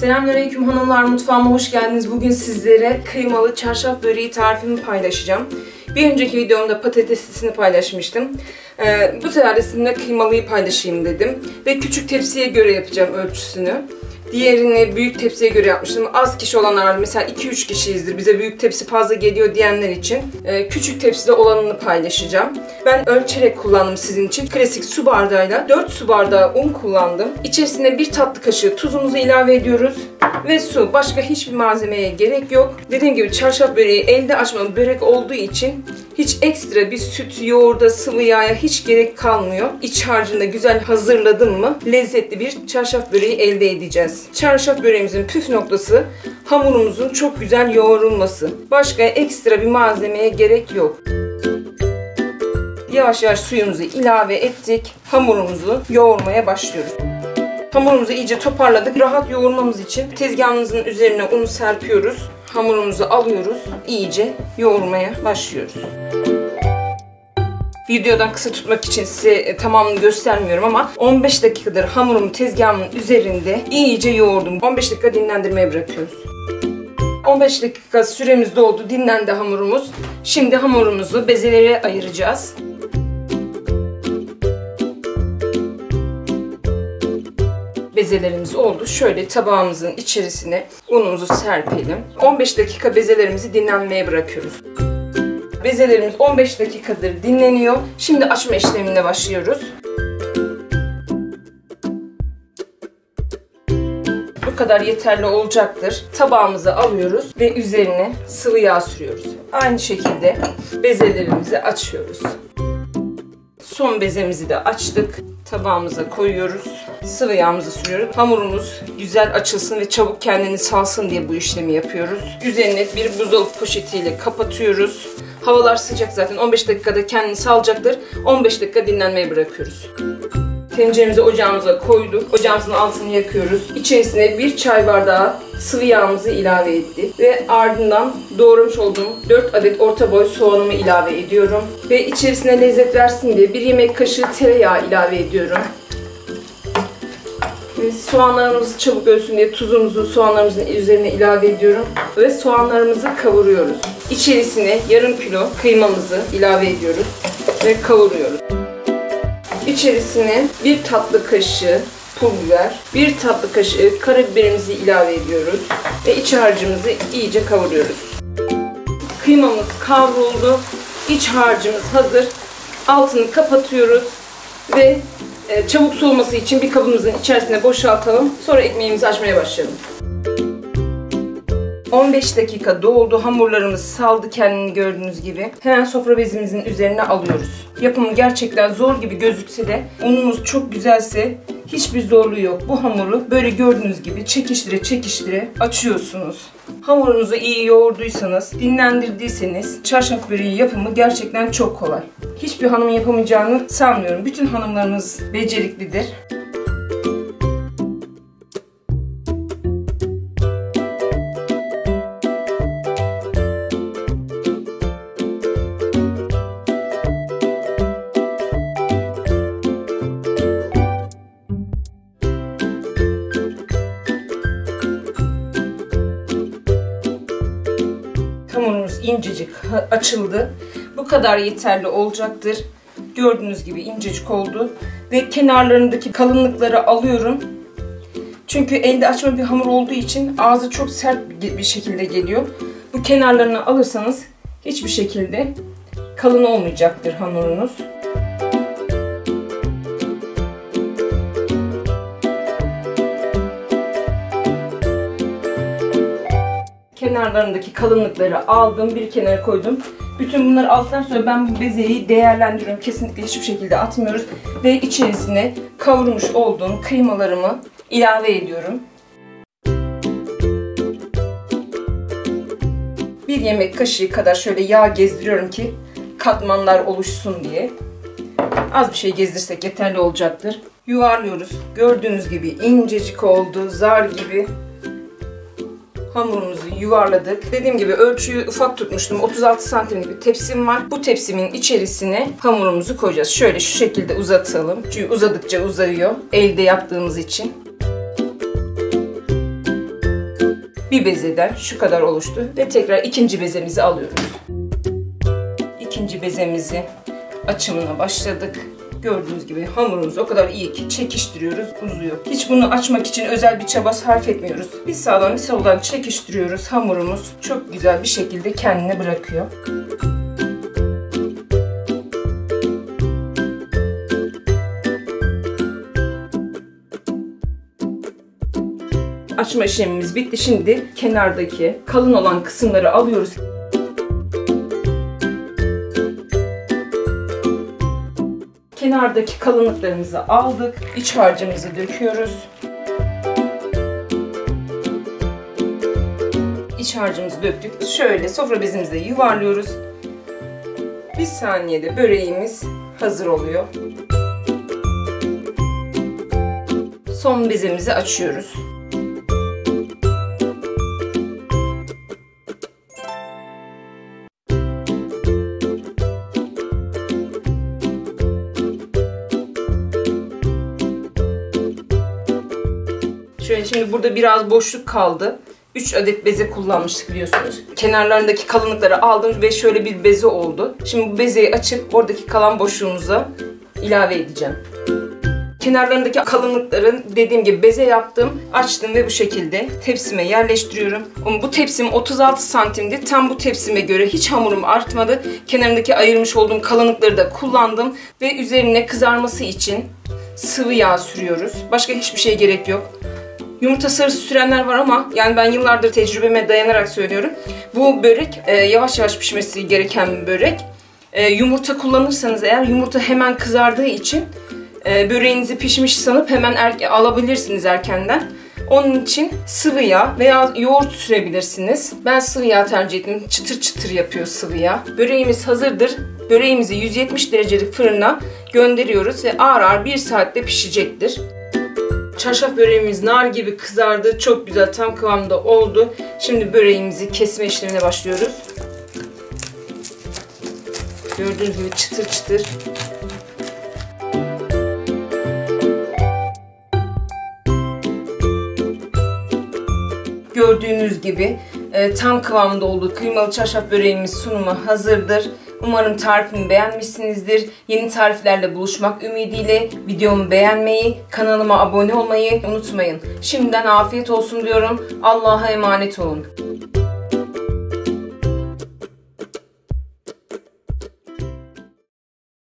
Selamünaleyküm hanımlar, mutfağıma hoş geldiniz. Bugün sizlere kıymalı çarşaf böreği tarifimi paylaşacağım. Bir önceki videomda patateslisini paylaşmıştım. Bu sefer de sizinle kıymalıyı paylaşayım dedim. Ve küçük tepsiye göre yapacağım ölçüsünü. Diğerini büyük tepsiye göre yapmıştım. Az kişi olanlar var. Mesela 2-3 kişiyizdir. Bize büyük tepsi fazla geliyor diyenler için küçük tepside olanını paylaşacağım. Ben ölçerek kullandım sizin için. Klasik su bardağıyla 4 su bardağı un kullandım. İçerisine 1 tatlı kaşığı tuzumuzu ilave ediyoruz. Ve su. Başka hiçbir malzemeye gerek yok. Dediğim gibi çarşaf böreği elde açma börek olduğu için hiç ekstra bir süt, yoğurda, sıvı yağa hiç gerek kalmıyor. İç harcını güzel hazırladım mı lezzetli bir çarşaf böreği elde edeceğiz. Çarşaf böreğimizin püf noktası hamurumuzun çok güzel yoğrulması. Başka ekstra bir malzemeye gerek yok. Yavaş yavaş suyumuzu ilave ettik. Hamurumuzu yoğurmaya başlıyoruz. Hamurumuzu iyice toparladık. Rahat yoğurmamız için tezgahımızın üzerine unu serpiyoruz. Hamurumuzu alıyoruz. İyice yoğurmaya başlıyoruz. Videodan kısa tutmak için size tamamını göstermiyorum ama 15 dakikadır hamurumu tezgahımın üzerinde iyice yoğurdum. 15 dakika dinlendirmeye bırakıyoruz. 15 dakika süremiz doldu. Dinlendi hamurumuz. Şimdi hamurumuzu bezelere ayıracağız. Bezelerimiz oldu. Şöyle tabağımızın içerisine unumuzu serpelim. 15 dakika bezelerimizi dinlenmeye bırakıyoruz. Bezelerimiz 15 dakikadır dinleniyor. Şimdi açma işlemine başlıyoruz. Bu kadar yeterli olacaktır. Tabağımızı alıyoruz ve üzerine sıvı yağ sürüyoruz. Aynı şekilde bezelerimizi açıyoruz. Son bezemizi de açtık. Tabağımıza koyuyoruz. Sıvı yağımızı sürüyoruz. Hamurumuz güzel açılsın ve çabuk kendini salsın diye bu işlemi yapıyoruz. Üzerine bir buzdolabı poşetiyle kapatıyoruz. Havalar sıcak zaten. 15 dakikada kendini salacaktır. 15 dakika dinlenmeye bırakıyoruz. Tenceremizi ocağımıza koyduk. Ocağımızın altını yakıyoruz. İçerisine 1 çay bardağı sıvı yağımızı ilave ettik. Ve ardından doğramış olduğum 4 adet orta boy soğanımı ilave ediyorum. Ve içerisine lezzet versin diye 1 yemek kaşığı tereyağı ilave ediyorum. Ve soğanlarımız çabuk ölsün diye tuzumuzu soğanlarımızın üzerine ilave ediyorum. Ve soğanlarımızı kavuruyoruz. İçerisine yarım kilo kıymamızı ilave ediyoruz. Ve kavuruyoruz. İçerisine 1 tatlı kaşığı pul biber, 1 tatlı kaşığı karabiberimizi ilave ediyoruz. Ve iç harcımızı iyice kavuruyoruz. Kıymamız kavruldu. İç harcımız hazır. Altını kapatıyoruz. Ve çabuk soğuması için bir kabımızın içerisine boşaltalım. Sonra ekmeğimizi açmaya başlayalım. 15 dakika doldu. Hamurlarımız saldı kendini gördüğünüz gibi. Hemen sofra bezimizin üzerine alıyoruz. Yapımı gerçekten zor gibi gözükse de unumuz çok güzelse hiçbir zorluğu yok. Bu hamuru böyle gördüğünüz gibi çekiştire çekiştire açıyorsunuz. Hamurunuzu iyi yoğurduysanız, dinlendirdiyseniz çarşaf böreği yapımı gerçekten çok kolay. Hiçbir hanımın yapamayacağını sanmıyorum. Bütün hanımlarımız beceriklidir. Hamurumuz incecik açıldı. Bu kadar yeterli olacaktır. Gördüğünüz gibi incecik oldu. Ve kenarlarındaki kalınlıkları alıyorum. Çünkü elde açma bir hamur olduğu için ağzı çok sert bir şekilde geliyor. Bu kenarlarını alırsanız hiçbir şekilde kalın olmayacaktır hamurunuz. Kenarlarındaki kalınlıkları aldım, bir kenara koydum. Bütün bunları aldıktan sonra ben bu bezeyi değerlendiriyorum. Kesinlikle hiçbir şekilde atmıyoruz. Ve içerisine kavurmuş olduğum kıymalarımı ilave ediyorum. 1 yemek kaşığı kadar şöyle yağ gezdiriyorum ki katmanlar oluşsun diye. Az bir şey gezdirsek yeterli olacaktır. Yuvarlıyoruz. Gördüğünüz gibi incecik oldu, zar gibi. Hamurumuzu yuvarladık. Dediğim gibi ölçüyü ufak tutmuştum. 36 santimlik bir tepsim var. Bu tepsimin içerisine hamurumuzu koyacağız. Şöyle şu şekilde uzatalım. Çünkü uzadıkça uzayıyor. Elde yaptığımız için. bir bezeden şu kadar oluştu ve tekrar ikinci bezemizi alıyoruz. İkinci bezemizi açımına başladık. Gördüğünüz gibi hamurumuz o kadar iyi ki çekiştiriyoruz, uzuyor. Hiç bunu açmak için özel bir çaba sarf etmiyoruz. Bir sağdan bir soldan çekiştiriyoruz. Hamurumuz çok güzel bir şekilde kendine bırakıyor. Açma işlemimiz bitti. Şimdi kenardaki kalın olan kısımları alıyoruz. Kenardaki kalınlıklarımızı aldık. İç harcımızı döküyoruz. İç harcımızı döktük. Şöyle sofra bezimize yuvarlıyoruz. Bir saniyede böreğimiz hazır oluyor. Son bezemizi açıyoruz. Şimdi burada biraz boşluk kaldı. 3 adet beze kullanmıştık biliyorsunuz. Kenarlarındaki kalınlıkları aldım ve şöyle bir beze oldu. Şimdi bu bezeyi açıp oradaki kalan boşluğumuza ilave edeceğim. Kenarlarındaki kalınlıkların dediğim gibi beze yaptım, açtım ve bu şekilde tepsime yerleştiriyorum. Bu tepsim 36 santimdi. Tam bu tepsime göre hiç hamurum artmadı. Kenarındaki ayırmış olduğum kalınlıkları da kullandım ve üzerine kızarması için sıvı yağ sürüyoruz. Başka hiçbir şeye gerek yok. Yumurta sarısı sürenler var ama yani ben yıllardır tecrübeme dayanarak söylüyorum. Bu börek yavaş yavaş pişmesi gereken bir börek. Yumurta kullanırsanız eğer yumurta hemen kızardığı için böreğinizi pişmiş sanıp hemen alabilirsiniz erkenden. Onun için sıvı yağ veya yoğurt sürebilirsiniz. Ben sıvı yağ tercih ettim. Çıtır çıtır yapıyor sıvı yağ. Böreğimiz hazırdır. Böreğimizi 170 derecelik fırına gönderiyoruz ve ağır ağır 1 saatte pişecektir. Çarşaf böreğimiz nar gibi kızardı. Çok güzel, tam kıvamda oldu. Şimdi böreğimizi kesme işlemine başlıyoruz. Gördüğünüz gibi çıtır çıtır. Gördüğünüz gibi tam kıvamda oldu. Kıymalı çarşaf böreğimiz sunuma hazırdır. Umarım tarifimi beğenmişsinizdir. Yeni tariflerle buluşmak ümidiyle videomu beğenmeyi, kanalıma abone olmayı unutmayın. Şimdiden afiyet olsun diyorum. Allah'a emanet olun.